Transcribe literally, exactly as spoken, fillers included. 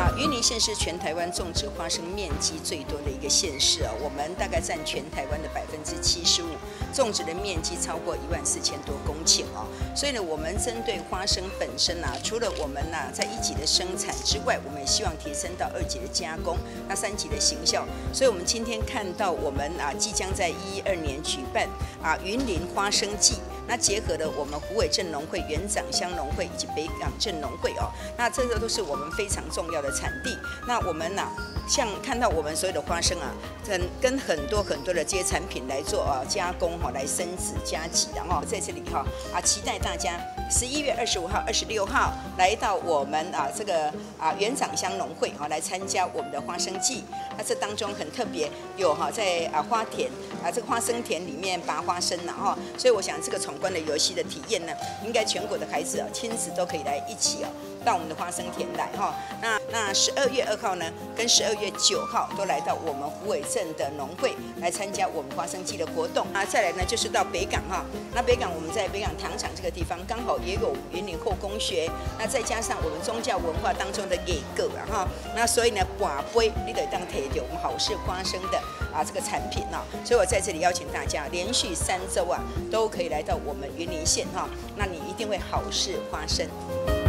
啊，云林县是全台湾种植花生面积最多的一个县市啊，我们大概占全台湾的百分之七十五，种植的面积超过一万四千多公顷哦。所以呢，我们针对花生本身啊，除了我们呐、啊、在一级的生产之外，我们也希望提升到二级的加工，那三级的行销。所以我们今天看到我们啊即将在一二年举办啊云林花生季，那结合了我们虎尾镇农会、元长乡农会以及北港镇农会哦，那这个都是我们非常重要的产地。那我们呐、啊，像看到我们所有的花生啊，跟跟很多很多的这些产品来做啊加工哈、啊，来生籽加级，然后在这里哈啊，期待大家十一月二十五号、二十六号来到我们啊这个啊元长乡农会哈、啊、来参加我们的花生季。那这当中很特别，有哈、啊、在啊花田啊这个花生田里面拔花生了哈，所以我想这个闯关的游戏的体验呢，应该全国的孩子啊亲子都可以来一起哦。到我们的花生田来哈，那那十二月二号呢，跟十二月九号都来到我们虎尾镇的农会来参加我们花生季的活动啊。再来呢，就是到北港哈，那北港我们在北港糖厂这个地方刚好也有云林后工学，那再加上我们宗教文化当中的野个啊哈，那所以呢，寡杯你得当提着我们好事花生的啊这个产品啊，所以我在这里邀请大家连续三周啊都可以来到我们云林县哈，那你一定会好事花生。